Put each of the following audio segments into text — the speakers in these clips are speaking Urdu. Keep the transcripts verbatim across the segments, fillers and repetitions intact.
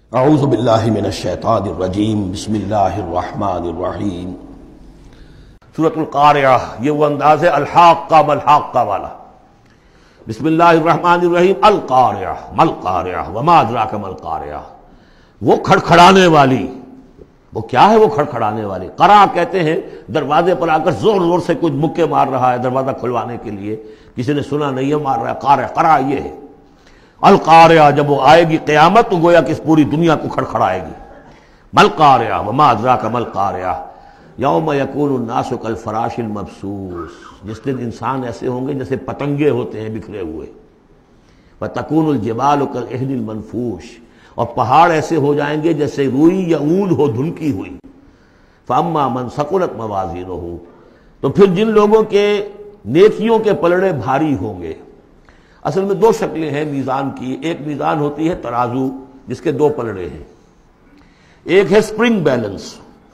اعوذ باللہ من الشیطان الرجیم بسم اللہ الرحمن الرحیم۔ سورۃ القارعہ، یہ وہ انداز ہے الحاقہ ملحاقہ والا۔ بسم اللہ الرحمن الرحیم۔ القارعہ ملقارعہ وما ادراک ملقارعہ، وہ کھڑکھڑانے والی۔ وہ کیا ہے وہ کھڑکھڑانے والی؟ قرع کہتے ہیں دروازے پر آ کر زور زور سے کچھ مکے مار رہا ہے دروازہ کھلوانے کے لیے، کسی نے سنا نہیں ہے مار رہا ہے۔ قارع قرع یہ ہے۔ القارعہ، جب وہ آئے گی قیامت تو گویا کہ اس پوری دنیا کو کھڑکھڑائے گی۔ ملقارعہ وما ادراک ملقارعہ یوم یکون الناس کالفراش المبثوث، جس دن انسان ایسے ہوں گے جیسے پتنگے ہوتے ہیں بکھرے ہوئے۔ وتکون الجبال کالعہن المنفوش، اور پہاڑ ایسے ہو جائیں گے جیسے روئی یا اون ہو دھنکی ہوئی۔ فاما من ثقلت موازینہ، تو پھر جن لوگوں کے نیکیوں کے پلڑے بھاری ہوں گے۔ اصل میں دو شکلیں ہیں میزان کی، ایک میزان ہوتی ہے ترازو جس کے دو پلڑے ہیں، ایک ہے سپرنگ بیلنس،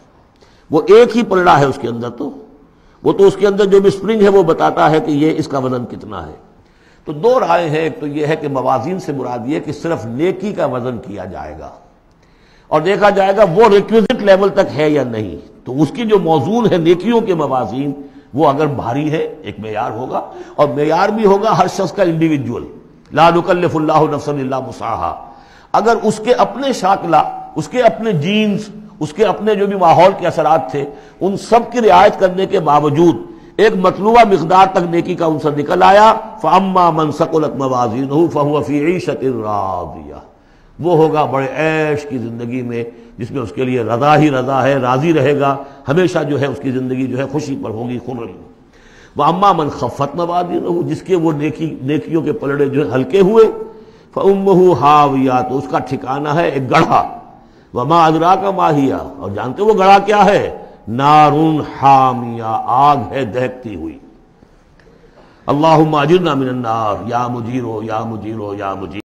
وہ ایک ہی پلڑا ہے اس کے اندر، تو وہ تو اس کے اندر جو بھی سپرنگ ہے وہ بتاتا ہے کہ یہ اس کا وزن کتنا ہے۔ تو دو رائے ہیں، ایک تو یہ ہے کہ موازین سے مراد یہ کہ صرف نیکی کا وزن کیا جائے گا اور دیکھا جائے گا وہ ریکویزٹ لیول تک ہے یا نہیں، تو اس کی جو موزون ہے نیکیوں کے موازین وہ اگر بھاری ہے ایک معیار ہوگا، اور معیار بھی ہوگا ہر شخص کا انڈیویجول، لا نکلف اللہ نفسا الا وسعہا۔ اگر اس کے اپنے شاکلہ، اس کے اپنے جینز، اس کے اپنے جو بھی ماحول کے اثرات تھے، ان سب کی رعایت کرنے کے باوجود ایک مطلوبہ مقدار تک نیکی کا عنصر نکل آیا، فاما من ثقلت موازینہ فہو فی عیشۃ راضیہ، وہ ہوگا بڑے عیش کی زندگی میں جس میں اس کے لیے رضا ہی رضا ہے، راضی رہے گا ہمیشہ، جو ہے اس کی زندگی جو ہے خوشی پر ہوگی، خرم۔ واما من خفت موازینہ، جس کے وہ نیکی نیکیوں کے پلڑے جو ہے ہلکے ہوئے، فامہ ہاویہ، تو اس کا ٹھکانہ ہے ایک گڑھا۔ وما ادراک ما ہی، اور جانتے وہ گڑھا کیا ہے؟ نار حامیہ، آگ ہے دہکتی ہوئی۔ اللہم اجرنا من النار، یا مجیرو یا مجیرو یا مجیر۔